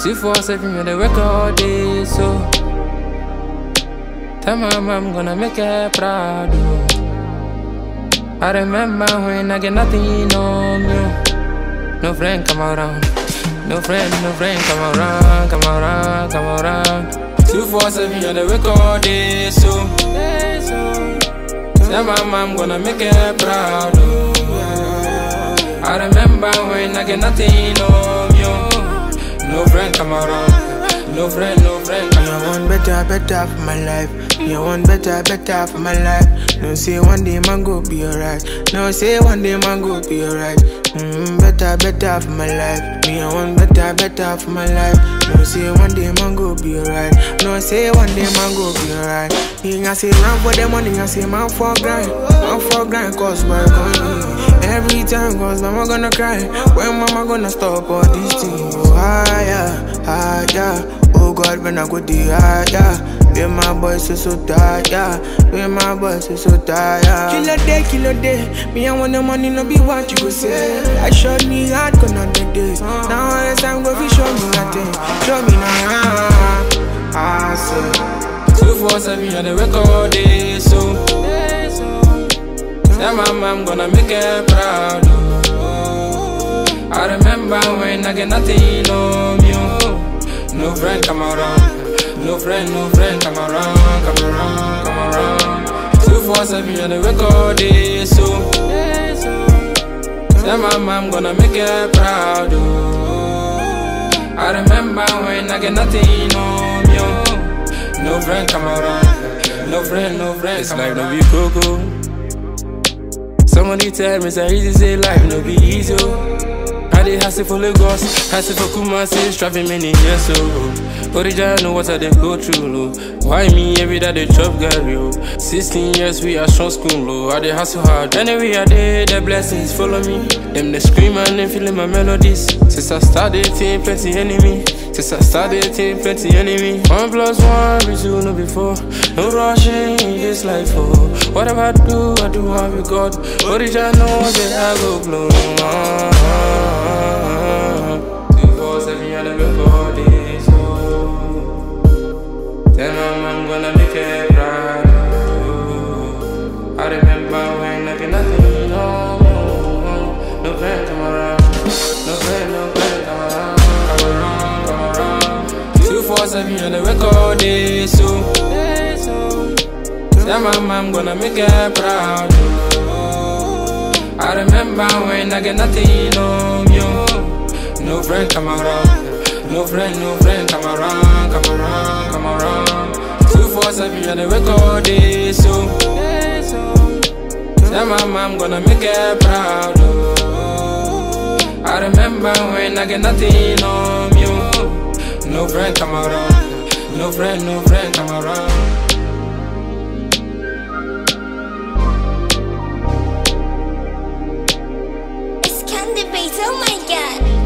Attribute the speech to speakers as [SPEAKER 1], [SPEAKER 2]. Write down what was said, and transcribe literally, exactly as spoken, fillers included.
[SPEAKER 1] Two four seven, you're the record day, so tell my mom I'm gonna make her proud. Oh. I remember when I get nothing on you. No friend come around, no friend, no friend come around, come around, come around. Two four seven, you're the record day, so tell my mom I'm gonna make her proud. Oh. I remember when I get nothing on you. No friend come around, no friend, no friend come around.
[SPEAKER 2] I want better, better for my life. Me I want better, better for my life. No say one day man go be alright. No say one day man go be alright. Mm, better, better for my life. Me I want better, better for my life. No say one day man go be alright. No say one day man go be alright. You I say run for the money, I say man for grind. Man for grind cause work on me. Every time cause mama gonna cry. When mama gonna stop all these things? Oh higher, higher. Oh God, when I go the higher. Be my boy so so tired, yeah. Be my boy so so tired. Kill a day, kill a day. Me I want the money, no be what you go say. I showed me hard, gonna the days. Now all the time go fi show me nothing. Show me now, I say.
[SPEAKER 1] Two four seven, you're the record day, so tell my mom I'm gonna make her proud. Oh. I remember when I get nothing on you. No friend come around. No friend, no friend, come around, come around, come around. Two four seven, you're the record day, so tell my mom I'm gonna make her proud. Oh. I remember when I get nothing on you. No friend come around, no friend, no friend. It's like no be cocoa. Somebody tell me it's easy to say life no be easy. I did hustle for Lagos, hustle for Kumasi, driving many years so. Original know what I they go through, lo. Why me every day they chop Gary, oh. Sixteen years we are strong school, lo. I they hustle hard. Anyway I did, the blessings follow me. Them they scream and they feeling my melodies. Since I started seeing plenty enemy. Since I started seeing plenty enemy. One plus one be two, no before. No rushing in this life, oh. Whatever I do, I do have with God. Original know that I go blow. Ah, ah, ah. Two four seven, you're the record is. Tell my mom I'm gonna make her proud. Oh. I remember when I get nothing, no, no, no friend come around. No friend, no friend come around. Come around, come around. Two four seven, you're the record day, so tell my mom I'm gonna make her proud. Oh. I remember when I get nothing on you. No friend come around. No friend, no friend, come around, come around, come around. Two four seven, you're the record day, so tell my mom I'm gonna make her proud. Oh. I remember when I get nothing on you. No friend come around, no friend, no friend come around.
[SPEAKER 3] It's Khendi, oh my God.